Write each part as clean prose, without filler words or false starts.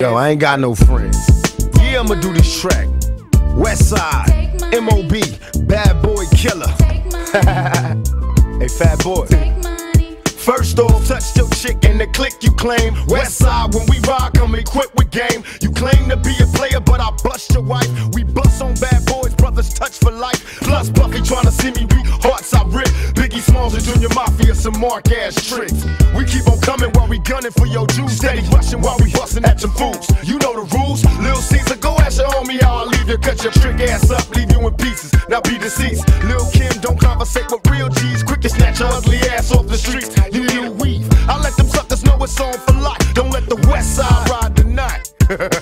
Yo, I ain't got no friends. Yeah, I'ma do this track. Westside, MOB, Bad Boy Killer. Hey, fat boy. First off, touch your chick and the click you claim. Westside, when we ride, come equipped with game. You claim to be a player, but I bust your wife. We bust on bad boys, brothers touch for life. Plus, Buffy tryna see me weak, hearts I rip. Biggie Smalls and Junior Mafia, some mark-ass tricks. We keep on coming while we gunning for your juice. Steady rushing while we busting at your fools. You know the rules. Lil Caesar, go ask your homie how I leave you. Cut your trick ass up, leave you in pieces. Now be deceased. Lil Kim, don't conversate with real G's. Quick to snatch your ugly ass off the streets. You need a weave. I let them suckers know it's on for life. Don't let the West Side ride the night.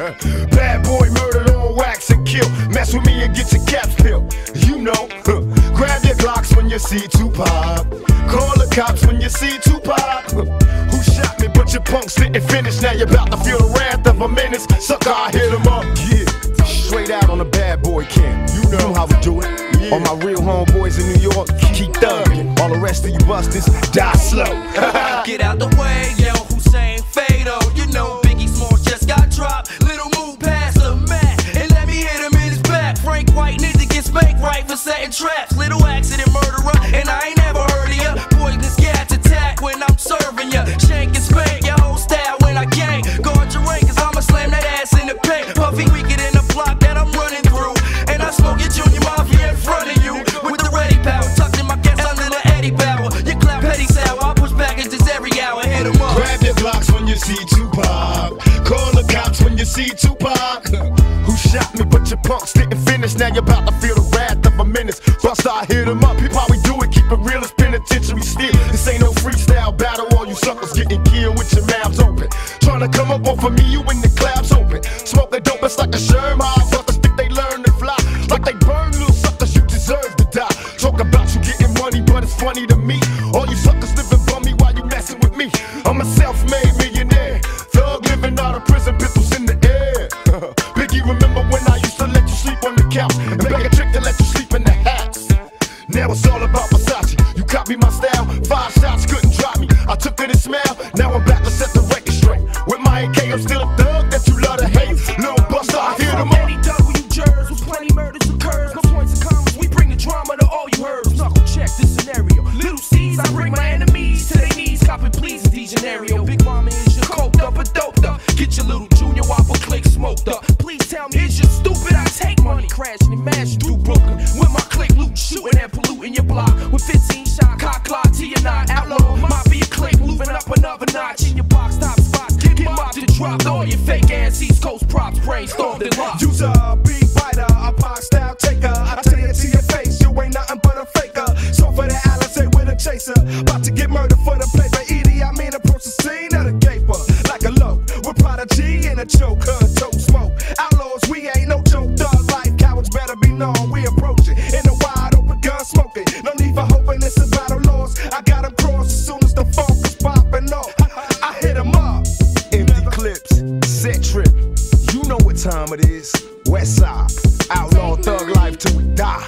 Bad boy murdered on wax and kill. Mess with me and get your caps peeled. You know, grab your Glocks when you see Tupac. Call the cops when you see Tupac. Who shot me? But your punks didn't finish. Now you're about to feel the wrath of a menace. Sucker, I hit him up. Yeah, straight out on the bad boy camp. You know how we do it. Yeah. All my real homeboys in New York, keep thugging. All the rest of you busters, die slow. Get out the way, yo, Hussein Fado. You know Biggie Smalls just got dropped. Little move past the mat and let me hit him in his back. Frank White need to get spanked right for setting traps. Little accident murderer, and I ain't never heard of ya. Poisonous gas attack when I'm serving ya. Shank and spank your whole style when I gang. Guard your rank, cause I'ma slam that ass in the paint. Puffy weaker than the block that I'm running through. And I smoke your Junior Mafia in front of you. With the ready power, tucked in my gas under the Eddie Bauer. You clap petty sour, I push packages every hour. Hit 'em up. Grab your Glocks when you see Tupac. Call the cops when you see Tupac. Who shot me? But your punks didn't finish. Now you're about to feel the wrath of a menace. Bust, I hit 'em up. People, how we do it? Keep it real as penitentiary steel. This ain't no freestyle battle. All you suckers getting killed with your mouths open. Tryna come up off of me, you in the clouds open. Smoke the dope, it's like a Sherm. Suckers think they learn to fly. Like they burn, little suckers, you deserve to die. Talk about you getting money, but it's funny to me. All you suckers living bummy while you messing with me. I'm a self-made millionaire. Thug living out of prison, pistols in the air. Biggie, remember when I used to let you sleep on the couch and beg a trick to let you sleep in the house? Now it's all about Versace. You copy my style, 5 shots couldn't drop me. I took it and smell, now I'm back to set the record straight. With my AK, I'm still a thug that you love to hate. Little Buster, I hear them all. W-Jers with plenty murders occurs. No points and commas, we bring the drama to all you heard. Knuckle check this scenario. Little C's, I bring my enemies to their knees. Copping please, DeGenario. Big mama is your coked up or doped up. Get your little Junior Whopper click smoked up. Please tell me, is you stupid? I take money, crashing and mashing through Brooklyn. With my click loot, shooting and polluting your block. With 15 shot, cock clock to your knot. Outlaw, mafia click, moving up another notch. In your box top spots, get mobbed and dropped. All your fake ass East Coast props, brainstormed and locked. Use a big biter, a pop style taker. I tell you to your face, you ain't nothing but a faker. So for the Alizé with a chaser, about to get murdered for the paper. Edie, I mean approach the scene of the caper like a low with Prodigy and a choker, dope smoke. Outlaws, we ain't no joke. Thug life, cowards better be known. We approaching in the wide open, gun smoking. No need for hoping it's a battle lost. I got 'em crossed as soon as the funk is popping off. I hit 'em up. Empty clips, set trip. You know what time it is. Westside, outlaw thug life till we die.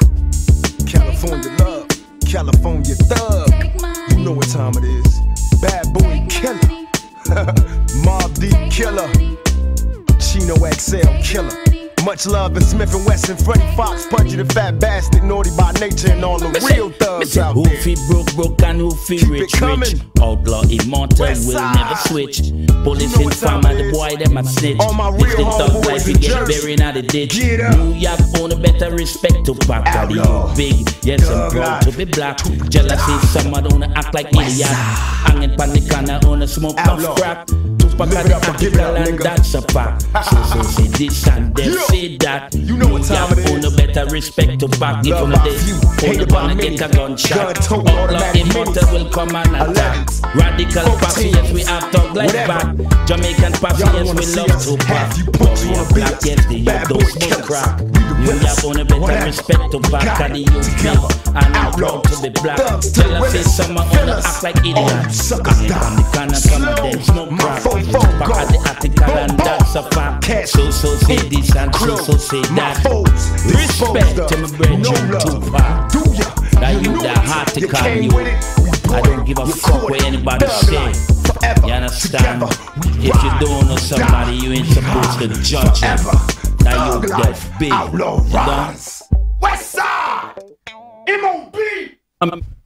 California love, California thug. You know what time it is. Bad boy killer. Mob Deep killer. Chino XL killer. Much love in Smith & Wesson, Freddie Fox, Punchy the Fat Bastard, Naughty by Nature, and all the real thugs out who there. feel broke and who feel rich. Outlaw immortal will never switch. Police informer, the boy them a snitch. All my This real thing thug life, you get buried in the ditch. New York own a better respect to Pac. Daddy, you big, yes I'm proud to be black. Jealousy, some don't act like idiot. Hanging pan the corner on a smoke puff crack. Tupac at the article and that's a fact. So say this and then say that. You know what time it is. Own a better respect to Pac. If I'm a day, own a pan get a gunshot. Outlaw immortal will come and attack. Radical posse, yes we have thug like back. Jamaican posse, yes we love to pack. Warrior black, yes the youth don't smoke crack. New York own a better respect to Pac and the youth big. And I'm proud to be black. Tell us say someone wanna act like idiots. Hanging on the corner, some of them smoke crack. Pac at the article and that's a fact. So say this and so say that. Respect to my brethren Tupac. That you the heart to call you. I don't give a fuck what anybody say. You understand? If you don't know somebody, you ain't supposed to judge him. Now you that big. Outlaw Rise. Westside. MOB.